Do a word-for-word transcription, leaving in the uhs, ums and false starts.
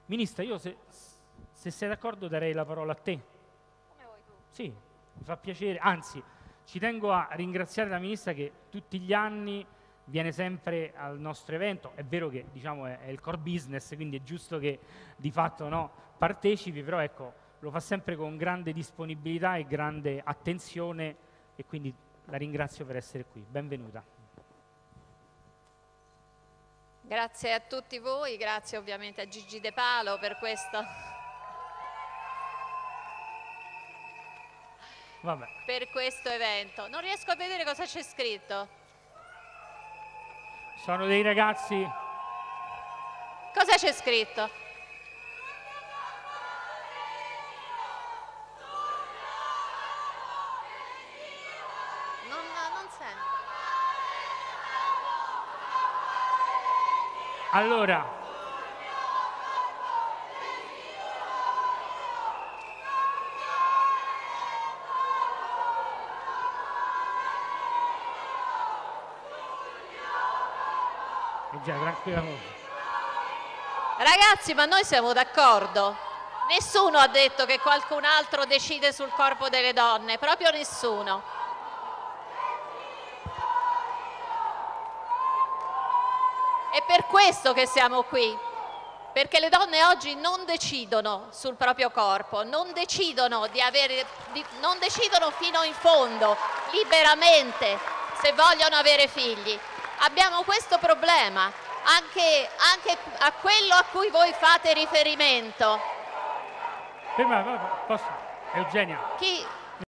Ministra, io se, se sei d'accordo darei la parola a te. Come vuoi tu? Sì, mi fa piacere, anzi ci tengo a ringraziare la Ministra che tutti gli anni viene sempre al nostro evento. È vero che diciamo, è, è il core business, quindi è giusto che di fatto no, partecipi, però ecco, lo fa sempre con grande disponibilità e grande attenzione e quindi la ringrazio per essere qui. Benvenuta. Grazie a tutti voi, grazie ovviamente a Gigi De Palo per questo, Vabbè. per questo evento. Non riesco a vedere cosa c'è scritto. Sono dei ragazzi... Cosa c'è scritto? Non, non sento. Allora, eh già, tranquillamente. Ragazzi, ma noi siamo d'accordo? Nessuno ha detto che qualcun altro decide sul corpo delle donne, proprio nessuno. È per questo che siamo qui, perché le donne oggi non decidono sul proprio corpo, non decidono, di avere, di, non decidono fino in fondo, liberamente, se vogliono avere figli. Abbiamo questo problema, anche, anche a quello a cui voi fate riferimento. Ferma, posso? Eugenia. Chi?